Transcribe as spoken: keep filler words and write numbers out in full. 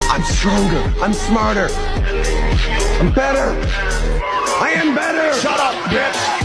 I'm stronger. I'm smarter. I'm better. I am better. Shut up, bitch.